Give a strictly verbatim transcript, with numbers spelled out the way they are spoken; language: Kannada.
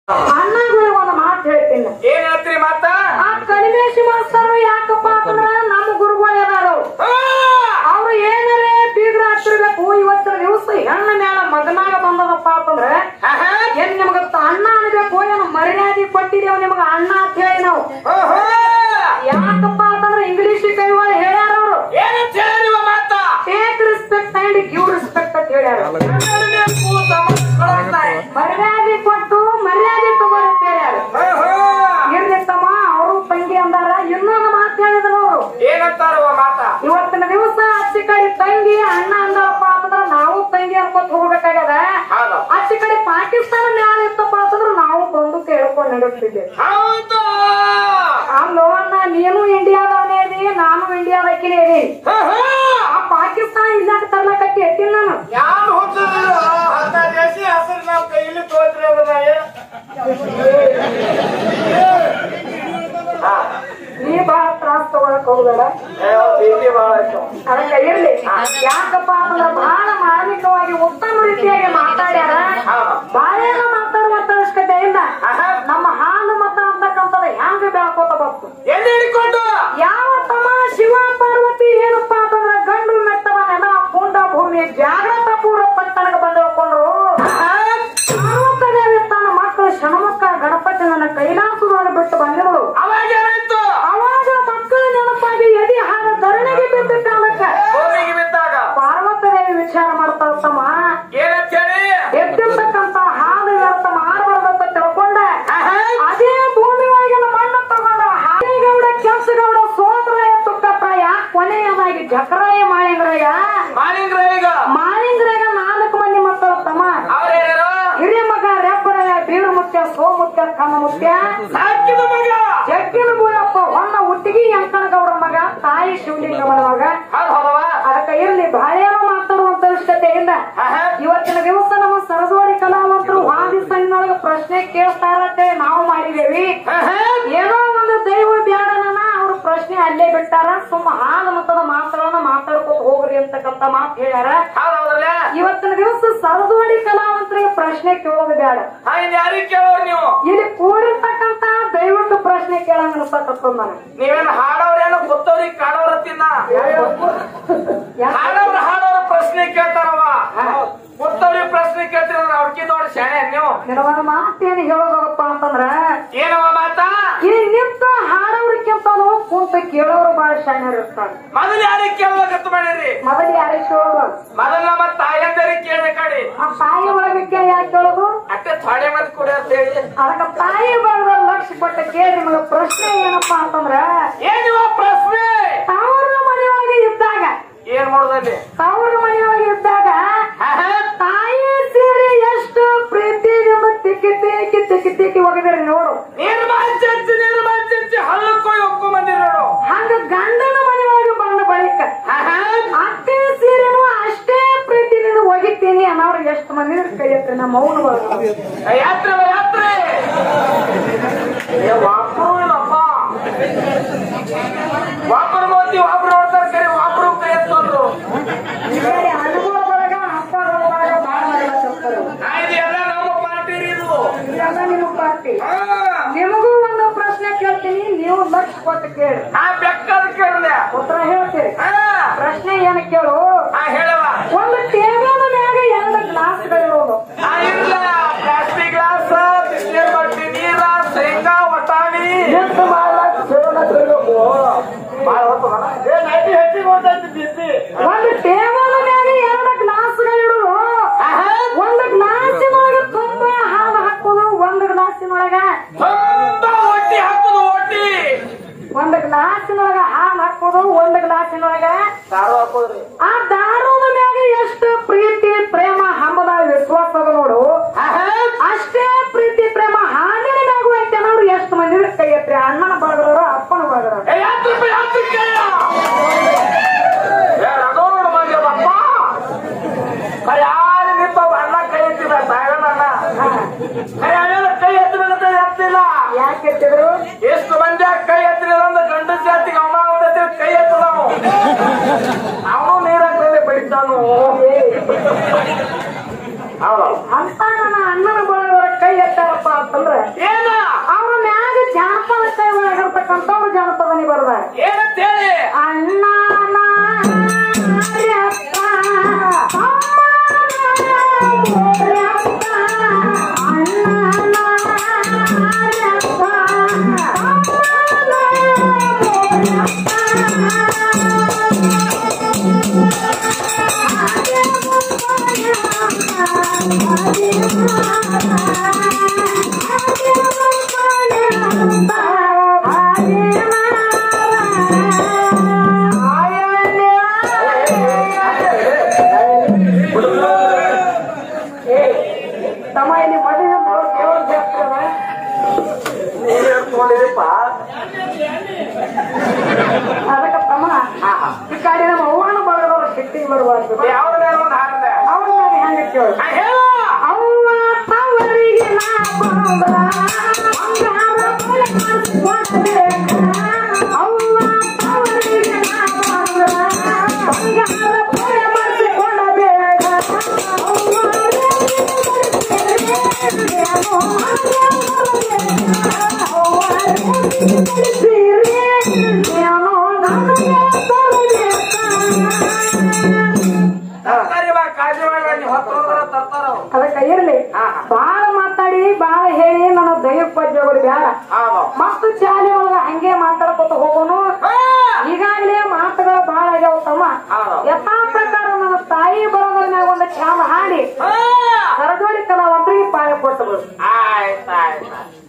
ಅಣ್ಣಗಳಿಗೆ ಒಂದು ಮಾತು ಹೇಳ್ತೀನಿ. ಏನ್ ಹೇಳ್ತೀರಿ ಮಾತ? ಆ ಕಡಿಮೇಶಿ ಮಾಸ್ತರು ಯಾಕಪ್ಪ ಅಂತಂದ್ರ ನಮ್ಮ ಗುರುಗಳು ಯಾರು ಅವ್ರು ಏನಾರೇ ಬೀಗ್ರ ಹತ್ತಿರ್ಬೇಕು. ಇವತ್ತಿನ ದಿವಸ ಹೆಣ್ಣ ಮ್ಯಾಲ ಮಗನಾಗ ಬಂದದಪ್ಪ ಅಂತಂದ್ರೆ ಏನ್ ನಿಮಗ ಅಣ್ಣ ಅನ್ಬೇಕು, ಏನು ಮರ್ಯಾದೆ ಕೊಟ್ಟಿದ್ದೇವ್ ನಿಮಗ ಅಣ್ಣ ಅಂತ ಹೇಳಿ ನಾವು. ಯಾಕಪ್ಪ ಅಂತಂದ್ರೆ ಇಂಗ್ಲಿಷ್ ಕೈವಾಳ ಹೇಳ್ಯಾರ ಅವರು. ಏನಂತ ಹೇಳಿ ಮಾತ? Take respect and give respect ಅಂತ ಹೇಳ್ಯಾರ. ಮರ್ಯಾದೆ ಕೊಟ್ಟು ಮರ್ಯಾದೆ ತಗೋರತ್ತ ಹೇಳ್ಯಾರ. ಇರ್ಲಿ ತಮ್ಮ, ಅವರು ತಂಗಿ ಅಂದಾರ. ಇನ್ನೊಂದು ಮಾತು ಹೇಳಿದ್ರು ಅವರು. ಏನಂತಾರ ಮಾತ? ಇವತ್ತಿನ ದಿವಸ ಅಚ್ಚಿ ಕಡೆ ತಂಗಿ ಅಣ್ಣ ಅಂದಪ್ಪ ಅಂತಂದ್ರ ನಾವು ತಂಗಿ ಅನ್ಕೊತ ಹೋಗ್ಬೇಕಾಗದ. ಅಚ್ಚಿ ಕಡೆ ಪಾಕಿಸ್ತಾನ ಮ್ಯಾಲ ಇತ್ತಪ್ಪ ಅಂತಂದ್ರ ನಾವು ಬಂದು ಕೇಳ್ಕೊಂಡು ನಡುತ್ತಿದ್ದೆ. ಅಲ್ಲೋ ಅಣ್ಣ, ನೀನು ಇಂಡಿಯಾದವನೇ ಇದೀ, ನಾನು ಇಂಡಿಯಾದಕ್ಕಿನೇ ಇದೀನಿ. ಆ ಪಾಕಿಸ್ತಾನ ಇಲ್ಲಾಕ ತರ್ಲಕತ್ತಿ ಎತ್ತಿನ ನಾನು. ಯಾರು ದೇಶಿ ಹಸಿರು ನಾವ್ ಕೈಲಿ ತೋತ್ರಿ ಅದನ್ನ. ನೀ ಬಾಳ ತ್ರಾಸ್ ತಗೊಳಕ್ ಹೋಗ್ಬೇಡ, ಅದಕ್ಕೆ ಇರ್ಲಿ. ಯಾಕಪ್ಪ ಅಂತಂದ್ರ ಬಹಳ ಮಾರ್ಮಿಕವಾಗಿ ಉತ್ತಮ ರೀತಿಯಾಗಿ ಮಾತಾಡ್ಯಾರ. ಬಾಳೆನ ಮಾತಾಡುವಂತ ಅವಶ್ಯಕತೆಯಿಂದ ನಮ್ಮ ಹಾಲು ಮತ ಅಂತಕ್ಕಂಥದ್ದು ಹೆಂಗ ಬೆಳ್ಕೋತ ಬಂತು. ಎಲ್ಲಿ ಹಿಡ್ಕೊಂಡು ಯಾವ ತಮ್ಮ ಶಿವ ಪಾರ್ವತಿ ಏನಪ್ಪಾ ಅಂತಂದ್ರ ಗಂಡು ಮೆಟ್ಟವನೆಲ್ಲ ಪುಂಡ ಭೂಮಿ ಜಾಗ್ರತ ಪೂರ್ವ ಪಟ್ಟಣಕ್ಕೆ ಬಂದಿಳ್ಕೊಂಡ್ರು. ಪಾರ್ವತದೇವಿ ತನ್ನ ಮಕ್ಕಳು ಷಣ್ಮುಖ ಗಣಪತಿ ನನ್ನ ಕೈಲಾಸದೊಳಗೆ ಬಿಟ್ಟು ಬಂದಿರುಳು. ಅವಾಗ ಏನಾಯ್ತು? ಅವಾಗ ಮಕ್ಕಳ ನೆನಪಾಗಿ ಎದಿ ಹಾರ ಧರಣಿಗೆ ಬಿದ್ದ ಕಾಲಕ್ಕ ಭೂಮಿಗೆ ಬಿದ್ದಾಗ ಪಾರ್ವತದೇವಿ ವಿಚಾರ ಮಾಡ್ತಾಳ. ತಮ್ಮ ಏನಂತ ಹೇಳಿ ಎದ್ದಿರ್ತಕ್ಕಂತ ಹಾಲು ವ್ಯರ್ಥ ಮಾಡಬಾರ್ದಂತ ತಿಳ್ಕೊಂಡ ಅದೇ ಭೂಮಿ ಒಳಗಿನ ಮಣ್ಣು ತಗೊಂಡ ಹಾಲಿಗೌಡ ಕೆಲ್ಸಗೌಡ ಸೋಮರಾಯ ತುಕ್ಕಪ್ರಾಯ ಕೊನೆಯದಾಗಿ ಜಕರಾಯ ಮಾಳಿಂಗರಾಯ ಮಾಲಿಂಗ್ರಾಯಿಗ ಮಾಳಿಂಗರಾಯ ನಾಲ್ಕು ಮಂದಿ ಮಕ್ಕಳು. ತಮ್ಮ ಅವ್ರೇನಾರು ಹಿರಿಯ ಮಗ ರೆಬ್ಬರಾಯ ಬೀರು ಮುತ್ಯ ಸೋಮುತ್ಯ ಕಮ್ಮ ಮುತ್ಯ ಸಾಕಿದ ಮಗ ಜಗ್ಗಿನ ಬೋಯಪ್ಪ ಹೊನ್ನ ಹುಟ್ಟಿಗಿ ಅಂಕನಗೌಡ ಮಗ ತಾಯಿ ಶಿವಲಿಂಗಮ್ಮನ ಮಗ. ಅದಕ್ಕೆ ಇರ್ಲಿ ಬಾಳೆನೋ ಮಾತಾಡುವಂತ ಅವಶ್ಯಕತೆಯಿಂದ ಇವತ್ತಿನ ದಿವಸ ನಮ್ಮ ಸರಸ್ವತಿ ಕಲಾವಂತರು ವಾದಿ ಸಂಘದೊಳಗೆ ಪ್ರಶ್ನೆ ಕೇಳ್ತಾರಂತೇಳಿ ನಾವು ಮಾಡಿದೇವಿ. ಏನೋ ಒಂದು ದೈವ ಬ್ಯಾಡನ ಅವ್ರ ಪ್ರಶ್ನೆ ಅಲ್ಲೇ ಬಿಟ್ಟಾರ. ಸುಮ್ಮ ಹಾಲು ಮತದ ಮಾತುಗಳನ್ನ ಮಾತಾಡ್ಕೊತ ಹೋಗ್ರಿ ಅಂತಕ್ಕಂತ ಮಾತು ಹೇಳ್ಯಾರ. ಇವತ್ತಿನ ದಿವಸ ಸರಸ್ವತಿ ಕಲಾವಂತರಿಗೆ ಪ್ರಶ್ನೆ ಕೇಳೋದು ಬೇಡ, ಯಾರಿಗೆ ಕೇಳೋರು ನೀವು? ಇಲ್ಲಿ ಕೂಡಿರ್ತಕ್ಕಂತ ದೈವಕ್ಕೆ ಪ್ರಶ್ನೆ ಕೇಳಂಗ ಅನ್ಸಕತ್ತದ ನನಗೆ. ನೀವೇನು ಹಾಡೋರೇನು ಗೊತ್ತವ್ರಿಗೆ ಕಾಣೋರ ತಿನ್ನ ಹಾಡವ್ರ ಹಾಡೋರ ಪ್ರಶ್ನೆ ಕೇಳ್ತಾರವ. ಗೊತ್ತವ್ರಿಗೆ ಪ್ರಶ್ನೆ ಕೇಳ್ತಿರ ಅವ್ರಿಗೆ ನೋಡಿ ಶಾಣೆ ನೀವು. ನಿನವನ ಮಾತೇನು ಹೇಳೋದಪ್ಪ ಅಂತಂದ್ರ ಏನವ ಮಾತಾ? ಈ ನಿಂತ ಹಾಡೋರ್ಕಿಂತ ಕುಂತ ಕೇಳೋರು ಬಾಳ ಶಾಣ್ಯರು ಇರ್ತಾರೆ. ಮೊದಲು ಯಾರಿಗೆ ಕೇಳೋಕತ್ತು ಮಾಡಿರಿ? ಮೊದಲು ಯಾರಿಗೆ ಕೇಳೋದು? ಮೊದಲು ನಮ್ಮ ತಾಯಂದರಿಗೆ ಕೇಳಬೇಕಾಡಿ. ಆ ತಾಯಿ ಒಳಗಕ್ಕೆ ಯಾಕೆ ಕೇಳೋದು? ಅಷ್ಟೇ ಥೊಡೆ ಮಂದಿ ಕೂಡ ಅಂತ ಹೇಳಿ ಅದಕ್ಕೆ ತಾಯಿ ಬಳಗ ಲಕ್ಷ ಕೊಟ್ಟ ಕೇಳಿ ನಿಮಗೆ ಪ್ರಶ್ನೆ ಏನಪ್ಪಾ ಅಂತಂದ್ರ ಏನಿವ ಪ್ರಶ್ನೆ? ತವ್ರ ಮನೆಯೊಳಗೆ ಇದ್ದಾಗ ಏನ್ ಮಾಡೋದಲ್ಲಿ? ತವ್ರ ಮನೆಯೊಳಗೆ ಇದ್ದಾಗ ತಾಯಿ ಸೀರೆ ಎಷ್ಟು ಪ್ರೀತಿಯಿಂದ ತಿಕ್ಕಿ ತಿಕ್ಕಿ ತಿಕ್ಕಿ ತಿಕ್ಕಿ ಹೋಗಿದ್ರಿ ನೋಡು. ನಿರ್ಮಾಂಚಿ ನಿರ್ಮಾಂಚಿ ಹಳ್ಳಕ್ಕೋಗಿ ಒಕ್ಕೂ ಮಂದಿ ನೋಡು. ಹಂಗ ಗಂಡನ ಮನೆಯೊಳಗೆ ಬಂದ ಬಳಿಕ ಅತ್ತೆ ಸೀರೆನು ಅಷ್ಟೇ ಪ್ರೀತಿಯಿಂದ ಒಗಿತೀನಿ ಅನ್ನೋರು ಎಷ್ಟು ಮಂದಿ ಕೈ ಎತ್ತಿ ನಮ್ಮ ಮೌನ ಯಾತ್ರೆ ಯಾತ್ರೆ ವಾಪರಪ್ಪ ವಾಪರ ಮೋದಿ ವಾಪರ ನೋಡ್ತಾರೆ ಕರೆ ವಾಪರು ಕೈ ಎತ್ತಂದ್ರು. ಅನುಭವದೊಳಗ ಹಬ್ಬದೊಳಗ ಬಾಳ ಎಲ್ಲ ನಮ್ಮ ಪಾರ್ಟಿ ಇದು. ಇದೆಲ್ಲ ನಿಮ್ಮ ಪಾರ್ಟಿ. ನಿಮಗೂ ಒಂದು ಪ್ರಶ್ನೆ ಕೇಳ್ತೀನಿ, ನೀವು ಲಕ್ಷ ಕೊಟ್ಟು ಕೇಳಿ. ನಾ ಬೆಕ್ಕದ ಕೇಳಿದೆ ಉತ್ತರ ಹೇಳ್ತೀರಿ. ಪ್ರಶ್ನೆ ಏನ ಕೇಳು? ಹೇಳವ. ಒಂದು ಟೇಬಲ್ ಮ್ಯಾಗ ಎರಡು ಗ್ಲಾಸ್ಗಳಿರೋದು. ಇಲ್ಲ ಪ್ಲಾಸ್ಟಿಕ್ ಗ್ಲಾಸ್, ಬಿಸಿನೀರ್ ಬಟ್ಟಿ, ನೀರ, ಶೇಂಗಾ, ಒಟ್ಟಾಣಿ ಒಂದು ಟೇಬಲ್ ಮ್ಯಾಗ ಎರಡು ಗ್ಲಾಸ್ಗಳಿರೋದು. ಒಂದು ಗ್ಲಾಸಿನೊಳಗ ತುಂಬಾ ಹಾಲು ಹಾಕೋದು, ಒಂದು ಗ್ಲಾಸಿನೊಳಗ ಒಟ್ಟಿ ಹಾಕೋದು. ಒಟ್ಟಿ ಒಂದು ಗ್ಲಾಸಿನೊಳಗ ಹಾಲು ಹಾಕೋದು, ಒಂದು ಗ್ಲಾಸಿನೊಳಗ ದಾರು ಹಾಕೋದ್ರಿ. ಆ ದಾರುದ ಮ್ಯಾಗ ಎಷ್ಟು ಪ್ರೀತಿ ಪ್ರೇಮ ಹಂಬದ ವಿಶ್ವಾಸದ ನೋಡು. ಅಷ್ಟೇ ಪ್ರೀತಿ ಪ್ರೇಮ ಹಾಲಿನ ಮ್ಯಾಗು ಐತೆ ಅನ್ನೋರು ಎಷ್ಟು ಮಂದಿ ಕೈ ಎತ್ರಿ. ಅಣ್ಣನ ಬಳಗದವರು, ಅಪ್ಪನ ಬಳಗದವರು. ಯಾರು ನಿಂತವ ಅಣ್ಣ ಕೈ ಎತ್ತಿದ ಸಾಗಣ್ಣ ಕೈ ಎತ್ತಬೇಕಂತ ಎತ್ತಿಲ್ಲ. ಯಾಕೆ ಎತ್ತಿದ್ರು? ಎಷ್ಟು ಮಂದಿ ಕೈ ಎತ್ತಿಲ್ಲ ಅಂದ್ರೆ ಗಂಡ ಜಾತಿಗೆ ಅವನ ಕೈ ಎತ್ತದ ಅವನು ನೀರಾಗ ಬೆಳಿತಾನು. ಅಂತ ನನ್ನ ಅಣ್ಣನ ಬಳಗದವರ ಕೈ ಹೇಳ್ತಾರಪ್ಪ ಅಂತಂದ್ರೆ ಏನ ಅವ್ರ ಮ್ಯಾಗ ಜಾನಪದ ಕೈ ಒಳಗಿರ್ತಕ್ಕಂಥವ್ರು ಜಾನಪದನಿ ಬರ್ದಾರ ಏನಂತೇಳಿ ಅಣ್ಣ ತಮ್ಮ ಇಲ್ಲಿ ಮದುವೆ ದೇವ್ರ ಜಾಸ್ತಿ ಅದಕ್ಕ ತಮ್ಮ ಈ ಕಾಡಿ ನಮ್ಮ ಅವ್ವನ ಬರೋದವ್ರ ಸಿಟ್ಟಿಗೆ ಬರಬಾರ್ದು ಅವ್ರ ಮೇಲೆ ಒಂದು ಹಾಡಿದೆ ಅವ್ರ ಮೇಲೆ ಹೆಂಗ ಕೇಳಿ ಅವ್ವ ತವರಿಗೆ ನಾ ಬಂದ ಬಂಗಾರ ಬಳೆ ಮಾಡಿಸ್ಕೊಡ್ಬೇಕ ಅವ್ವ ತವರಿಗೆ ನಾ ಬಂದ ಬಂಗಾರ ಬಳೆ ಮಾಡಿಸಿಕೊಡಬೇಕ ಕಾಳಜಿ ಮಾಡಿ ಹೊತ್ತೋದ್ರ ತರ್ತಾರ ಅದಕ್ಕ ಇರ್ಲಿ ಬಾಳ ಮಾತಾಡಿ ಬಾಳ ಹೇಳಿ ನನ್ನ ದೈವ ಪದ್ಯಗಳು ಬ್ಯಾಡ ಮತ್ತು ಚಾಲಿ ಒಳಗ ಹಂಗೆ ಮಾತಾಡ್ಕೊತ ಹೋಗೋನು ಈಗಾಗಲೇ ಮಾತುಗಳು ಬಾಳ ಆಗ್ಯಾವ ತಮ್ಮ ಯಥಾ ಪ್ರಕಾರ ನನ್ನ ತಾಯಿ ಬರೋದ್ರ ಮ್ಯಾಗ ಒಂದು ಚಾಲ ಹಾಡಿ ಸರಜೋಡಿ ಕಲಾವಂತರಿಗೆ ಪಾಯ ಕೊಟ್ಟರು ಆಯ್ತಾಯ್ತು